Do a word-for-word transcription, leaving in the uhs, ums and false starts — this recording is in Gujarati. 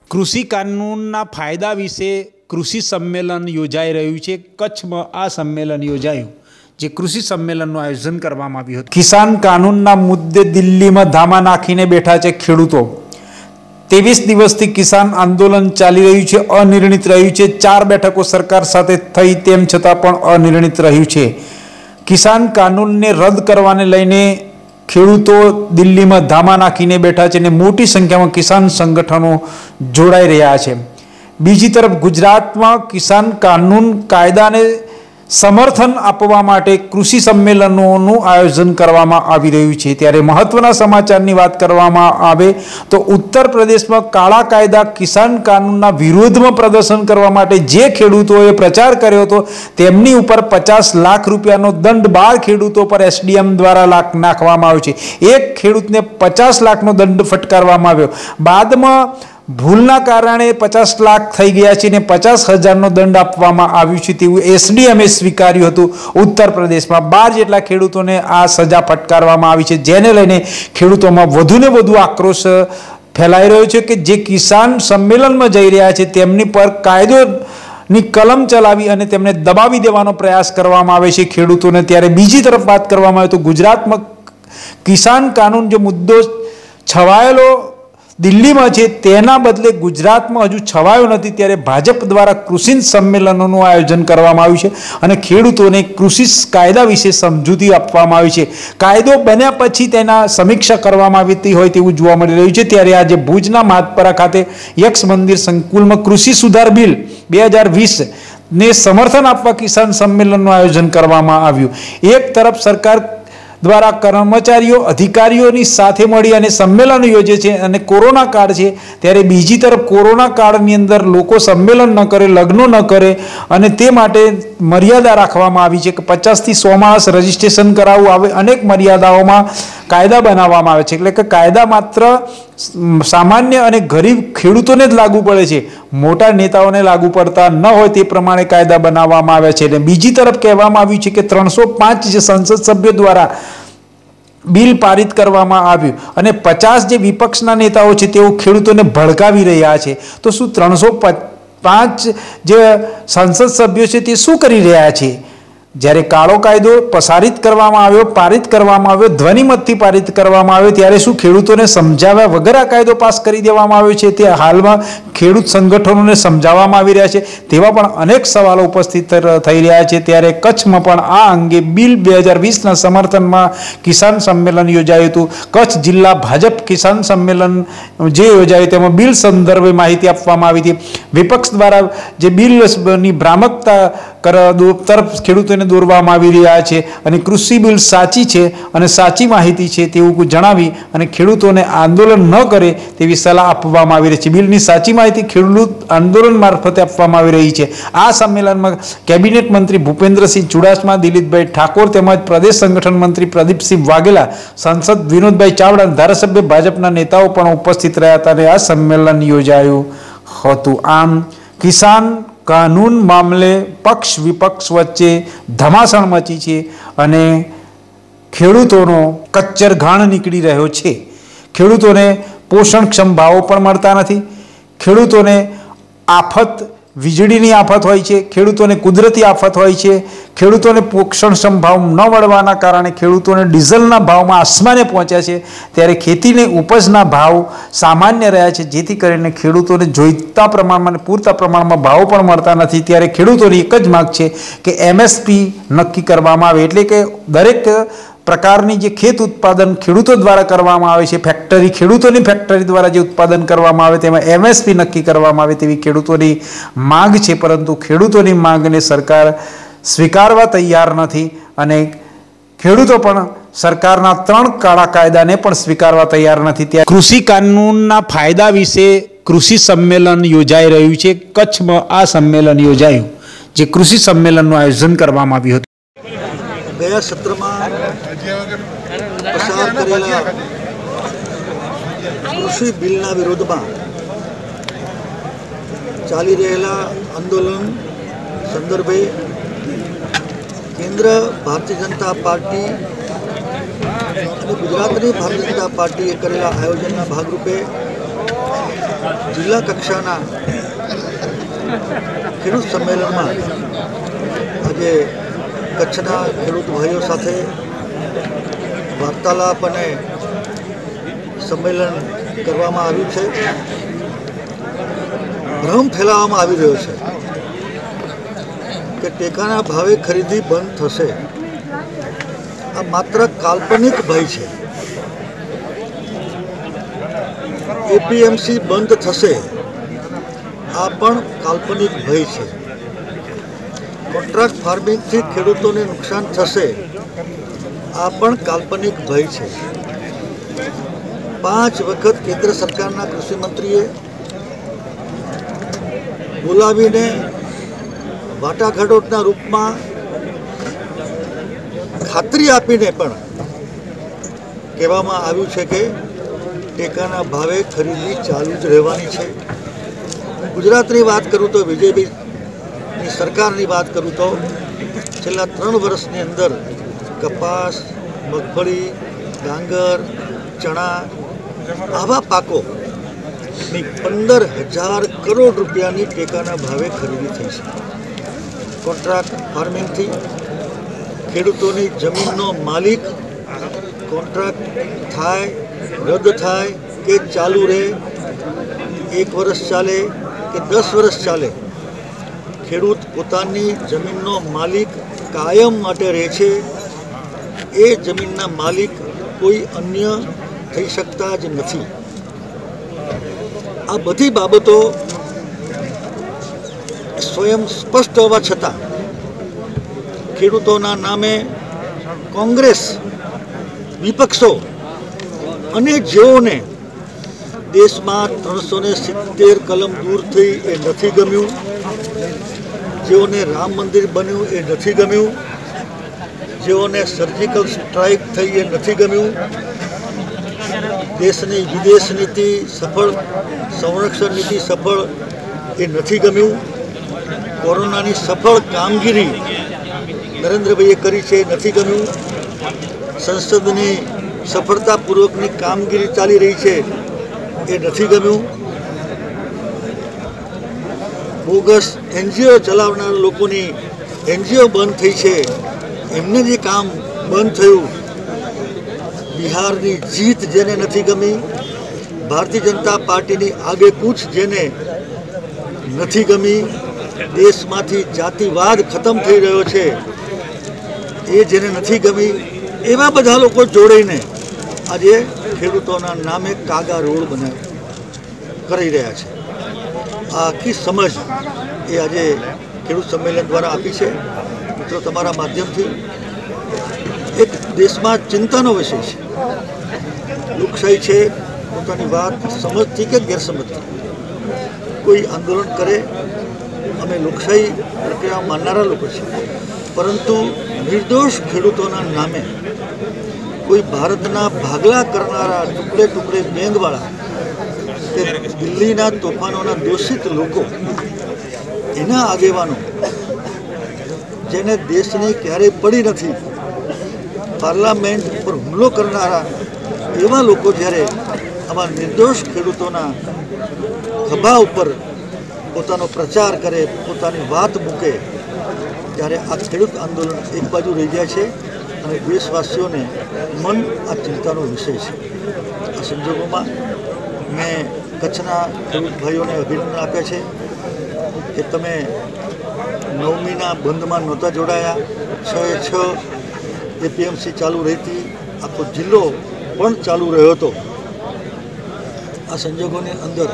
કૃષિ કાનૂનના ફાયદા વિશે કૃષિ સંમેલન યોજાઈ રહ્યું છે। કચ્છમાં આ સંમેલન યોજાયું, જે કૃષિ સંમેલનનું આયોજન કરવામાં આવ્યું હતું। કિસાન કાનૂનના મુદ્દે દિલ્હીમાં ધામા નાખીને બેઠા છે ખેડૂતો। ત્રેવીસ દિવસથી કિસાન આંદોલન ચાલી રહ્યું છે, અનિર્ણિત રહ્યું છે। ચાર બેઠકો સરકાર સાથે થઈ તેમ છતાં પણ અનિર્ણિત રહ્યું છે। કિસાન કાનૂનને રદ કરવાને લઈને ખેડૂતો દિલ્હીમાં ધામા નાખીને બેઠા છે અને મોટી સંખ્યામાં કિસાન સંગઠનો જોડાઈ રહ્યા છે। બીજી તરફ ગુજરાતમાં કિસાન કાનૂન કાયદાને સમર્થન આપવા માટે કૃષિ સંમેલનોનું આયોજન કરવામાં આવી રહ્યું છે। ત્યારે મહત્વના સમાચારની વાત કરવામાં આવે તો ઉત્તર પ્રદેશમાં કાળા કાયદા કિસાન કાનૂનના વિરોધમાં પ્રદર્શન કરવા માટે જે ખેડૂતોએ પ્રચાર કર્યો હતો તેમની ઉપર પચાસ લાખ રૂપિયાનો દંડ બાર ખેડૂતો પર એસડીએમ દ્વારા લાખ નાખવામાં આવ્યો છે। એક ખેડૂતને પચાસ લાખનો દંડ ફટકારવામાં આવ્યો। બાદમાં ભૂલના કારણે પચાસ લાખ થઈ ગયા છે અને પચાસ હજારનો દંડ આપવામાં આવ્યું છે તેવું એસડીએમએ સ્વીકાર્યું હતું। ઉત્તર પ્રદેશમાં બાર જેટલા ખેડૂતોને આ સજા ફટકારવામાં આવી છે, જેને લઈને ખેડૂતોમાં વધુને વધુ આક્રોશ ફેલાઈ રહ્યો છે કે જે કિસાન સંમેલનમાં જઈ રહ્યા છે તેમની પર કાયદોની કલમ ચલાવી અને તેમને દબાવી દેવાનો પ્રયાસ કરવામાં આવે છે ખેડૂતોને। ત્યારે બીજી તરફ વાત કરવામાં આવે તો ગુજરાતમાં કિસાન કાનૂન જે મુદ્દો છવાયેલો દિલ્હીમાં છે તેના બદલે ગુજરાતમાં હજુ છવાયો નથી। ત્યારે ભાજપ દ્વારા કૃષિ સંમેલનોનું આયોજન કરવામાં આવ્યું છે અને ખેડૂતોને કૃષિ કાયદા વિશે સમજૂતી આપવામાં આવી છે। કાયદો બન્યા પછી તેના સમીક્ષા કરવામાં આવતી હોય તેવું જોવા મળી રહ્યું છે। ત્યારે આજે ભુજના માતપરા ખાતે યક્ષ મંદિર સંકુલમાં કૃષિ સુધાર બિલ બે હજાર વીસ ને સમર્થન આપવા કિસાન સંમેલનનું આયોજન કરવામાં આવ્યું। એક તરફ સરકાર દ્વારા કર્મચારીઓ અધિકારીઓની સાથે મળી અને સંમેલન યોજે છે અને કોરોના કાળ છે ત્યારે બીજી તરફ કોરોના કાળની અંદર લોકો સંમેલન ન કરે, લગ્નો ન કરે અને તે માટે મર્યાદા રાખવામાં આવી છે કે પચાસથી સો માણસ રજીસ્ટ્રેશન કરાવવું આવે। અનેક મર્યાદાઓમાં કાયદા બનાવવામાં આવે છે, એટલે કે કાયદા માત્ર સામાન્ય અને ગરીબ ખેડૂતોને જ લાગુ પડે છે, મોટા નેતાઓને લાગુ પડતા ન હોય તે પ્રમાણે કાયદા બનાવવામાં આવ્યા છે। અને બીજી તરફ કહેવામાં આવ્યું છે કે ત્રણસો પાંચ જે સંસદ સભ્યો દ્વારા બિલ પારિત કરવામાં આવ્યું અને પચાસ જે વિપક્ષના નેતાઓ છે તેઓ ખેડૂતોને ભડકાવી રહ્યા છે। તો શું ત્રણસો પાંચ જે સંસદ સભ્યો છે તે શું કરી રહ્યા છે? જ્યારે કાળો કાયદો પસારિત કરવામાં આવ્યો, પારિત કરવામાં આવ્યો, ધ્વનિમતથી પારિત કરવામાં આવ્યો, ત્યારે શું ખેડૂતોને સમજાવ્યા વગર આ કાયદો પાસ કરી દેવામાં આવ્યો છે? તે હાલમાં ખેડૂત સંગઠનોને સમજાવવામાં આવી રહ્યા છે તેવા પણ અનેક સવાલો ઉપસ્થિત થઈ રહ્યા છે। ત્યારે કચ્છમાં પણ આ અંગે બિલ બે હજાર વીસના સમર્થનમાં કિસાન સંમેલન યોજાયું હતું। કચ્છ જિલ્લા ભાજપ કિસાન સંમેલન જે યોજાયું તેમાં બિલ સંદર્ભે માહિતી આપવામાં આવી હતી। વિપક્ષ દ્વારા જે બિલની ભ્રામકતા તરફ ખેડૂતોને દોરવામાં આવી રહ્યા છે અને કૃષિ બિલ સાચી છે અને સાચી માહિતી છે તેવું જણાવી અને ખેડૂતોને આંદોલન ન કરે તેવી સલાહ આપવામાં આવી રહી છે। બિલની સાચી માહિતી ખેડૂત આંદોલન મારફતે આપવામાં આવી રહી છે। આ સંમેલનમાં કેબિનેટ મંત્રી ભૂપેન્દ્રસિંહ ચુડાસમા, દિલીપભાઈ ઠાકોર તેમજ પ્રદેશ સંગઠન મંત્રી પ્રદીપસિંહ વાઘેલા, સાંસદ વિનોદભાઈ ચાવડા, ધારાસભ્ય ભાજપના નેતાઓ પણ ઉપસ્થિત રહ્યા હતા અને આ સંમેલન યોજાયું હતું। આમ કિસાન કાનૂન મામલે પક્ષ વિપક્ષ વચ્ચે ધમાસણ મચી છે અને ખેડૂતોનો કચ્ચર ઘાણ નીકળી રહ્યો છે। ખેડૂતોને પોષણક્ષમ ભાવો પણ મળતા નથી, ખેડૂતોને આફત વીજળીની આફત હોય છે, ખેડૂતોને કુદરતી આફત હોય છે, ખેડૂતોને પોષણક્ષમ ભાવ ન મળવાના કારણે ખેડૂતોને ડીઝલના ભાવમાં આસમાને પહોંચ્યા છે। ત્યારે ખેતીને ઉપજના ભાવ સામાન્ય રહ્યા છે, જેથી કરીને ખેડૂતોને જોઈતા પ્રમાણમાં પૂરતા પ્રમાણમાં ભાવો પણ મળતા નથી। ત્યારે ખેડૂતોની એક જ માગ છે કે એમએસપી નક્કી કરવામાં આવે, એટલે કે દરેક પ્રકારની જે ખેત ઉત્પાદન ખેડૂતો દ્વારા કરવામાં આવે છે, ફેક્ટરી ખેડૂતોની ફેક્ટરી દ્વારા જે ઉત્પાદન કરવામાં આવે તેમાં એમએસપી નક્કી કરવામાં આવે તેવી ખેડૂતોની માંગ છે। પરંતુ ખેડૂતોની માંગને સરકાર સ્વીકારવા તૈયાર નથી અને ખેડૂતો પણ સરકારના ત્રણ કાળા કાયદાને પણ સ્વીકારવા તૈયાર નથી। ત્યાં કૃષિ કાનૂનના ફાયદા વિશે કૃષિ સંમેલન યોજાઈ રહ્યું છે। કચ્છમાં આ સંમેલન યોજાયું, જે કૃષિ સંમેલનનું આયોજન કરવામાં આવ્યું હતું। ગયા સત્રમાં પસાર કરેલા કૃષિ બિલના વિરોધમાં ચાલી રહેલા આંદોલન સંદર્ભે કેન્દ્ર ભારતીય જનતા પાર્ટી અને ગુજરાતની ભારતીય જનતા પાર્ટીએ કરેલા આયોજનના ભાગરૂપે જિલ્લા કક્ષાના ખેડૂત સંમેલનમાં આજે કચ્છના ખેડૂત ભાઈઓ સાથે વાર્તાલાપ અને સંમેલન કરવામાં આવ્યું છે. ભ્રમ ફેલાવવામાં આવી રહ્યો છે કે ટેકાના ભાવે ખરીદી બંધ થશે. આ માત્ર કાલ્પનિક ભય છે. એપીએમસી બંધ થશે આ પણ કાલ્પનિક ભય છે. કોન્ટ્રાક્ટ ફાર્મિંગથી ખેડૂતોને નુકસાન થશે આ પણ કાલ્પનિક ભય છે. પાંચ વખત કેન્દ્ર સરકારના કૃષિ મંત્રીએ બોલાવીને વાટાઘાટોના રૂપમાં ખાતરી આપીને પણ કહેવામાં આવ્યું છે કે ટેકાના ભાવે ખરીદી ચાલુ જ રહેવાની છે. ગુજરાતની વાત કરું તો બીજેપીની સરકારની વાત કરું તો છેલ્લા ત્રણ વર્ષની અંદર કપાસ, મગફળી, ડાંગર, ચણા આવા પાકોની પંદર હજાર કરોડ રૂપિયાની ટેકાના ભાવે ખરીદી થઈ છે. કોન્ટ્રાક્ટ ફાર્મિંગથી ખેડૂતોની જમીનનો માલિક કોન્ટ્રાક્ટ થાય, રદ થાય કે ચાલુ રહે, એક વર્ષ ચાલે કે દસ વર્ષ ચાલે, ખેડૂત પોતાની જમીનનો માલિક કાયમ માટે રહે છે. એ જમીનના માલિક કોઈ અન્ય થઈ શકતા જ નથી. આ બધી બાબતો સ્વયં સ્પષ્ટ હોવા છતાં ખેડૂતોના નામે કોંગ્રેસ, વિપક્ષો અને જેઓને દેશમાં ત્રણસો ને સિત્તેર કલમ દૂર થઈ એ નથી ગમ્યું, જેઓને રામ મંદિર બન્યું એ નથી ગમ્યું, જેઓને સર્જિકલ સ્ટ્રાઇક થઈ એ નથી ગમ્યું, દેશની વિદેશ નીતિ સફળ, સંરક્ષણ નીતિ સફળ એ નથી ગમ્યું, કોરોનાની સફળ કામગીરી નરેન્દ્રભાઈએ કરી છે એ નથી ગમ્યું, સંસદની સફળતાપૂર્વકની કામગીરી ચાલી રહી છે એ નથી ગમ્યું, બોગસ એનજીઓ ચલાવનાર લોકોની એનજીઓ બંધ થઈ છે એમને જે કામ બંધ થયું, બિહારની જીત જેને નથી ગમી, ભારતીય જનતા પાર્ટીની આગેકૂચ જેને નથી ગમી, દેશમાંથી જાતિવાદ ખતમ થઈ રહ્યો છે એ જેને નથી ગમી, એવા બધા લોકો જોડીને આજે ખેડૂતોના નામે કાગા રોડ બનાવી કરી રહ્યા છે. આ આખી સમજ એ આજે ખેડૂત સંમેલન દ્વારા આપી છે. મિત્રો, તમારા માધ્યમથી એક દેશમાં ચિંતાનો વિષય છે. લોકશાહી છે, પોતાની વાત સમજથી કે ગેરસમજથી કોઈ આંદોલન કરે, અમે લોકશાહી પ્રક્રિયા માનનારા લોકો છીએ, પરંતુ નિર્દોષ ખેડૂતોના નામે કોઈ ભારતના ભાગલા કરનારા ટુકડે ટુકડે ગેંગવાળા કે દિલ્હીના તોફાનોના દોષિત લોકો, એના આગેવાનો જેને દેશની ક્યારેય પડી નથી, પાર્લામેન્ટ પર હુમલો કરનારા એવા લોકો જ્યારે આવા નિર્દોષ ખેડૂતોના ખભા ઉપર પોતાનો પ્રચાર કરે, પોતાની વાત મૂકે, ત્યારે આ ખેડૂત આંદોલન એક બાજુ રહી જાય છે અને દેશવાસીઓને મન આ ચિંતાનો વિષય છે. આ સંજોગોમાં મેં કચ્છના ખેડૂત ભાઈઓને અભિનંદન આપ્યા છે કે તમે નવમીના બંધમાં નહોતા જોડાયા, છ એ છ એપીએમસી ચાલુ રહી હતી, આખો જિલ્લો પણ ચાલુ રહ્યો હતો. આ સંજોગોની અંદર